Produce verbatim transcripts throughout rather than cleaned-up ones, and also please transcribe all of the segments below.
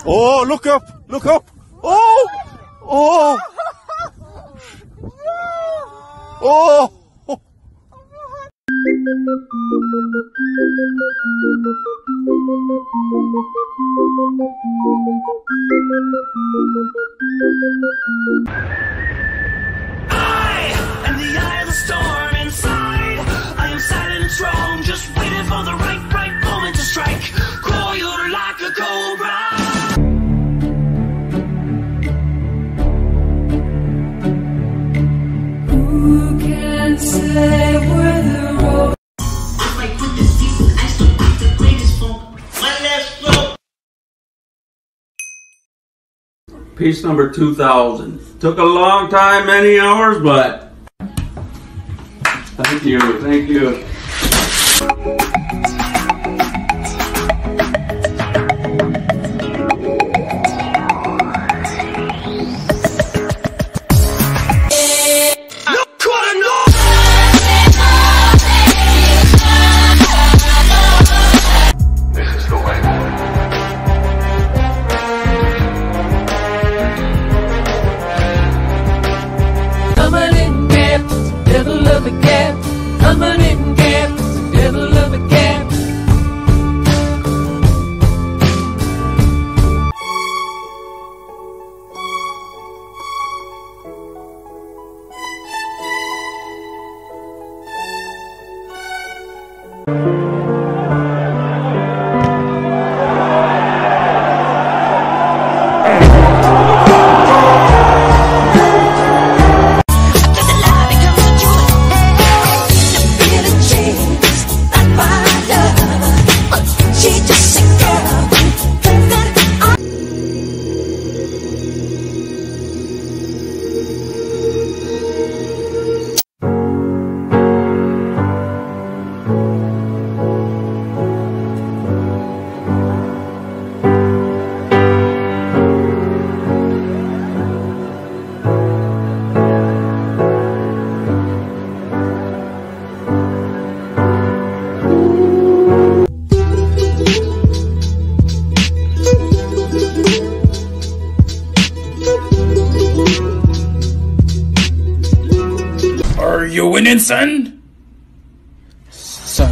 Oh, look up! Look up! Oh! Oh! Oh! I am the eye of the storm inside. I am silent and strong, just waiting for the right, right moment to strike. Coiled like a cobra. Who can say where the road? Piece number two thousand. Took a long time, many hours, but thank you, thank you. Are you winning, son? Son.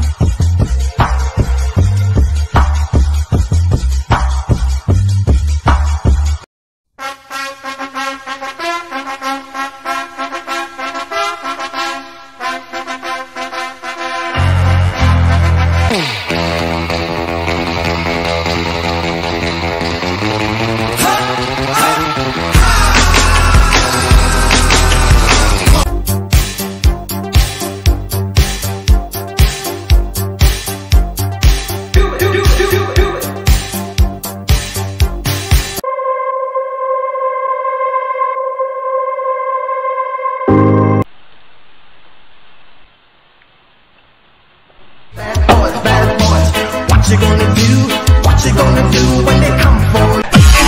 What you gonna do? What you gonna do when they come for you?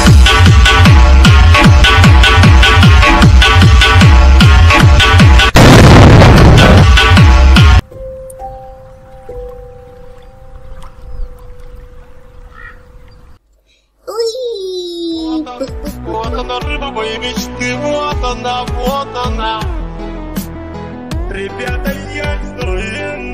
Вот она, рыба моей мечты, вот она, вот она. Ребята, я строен.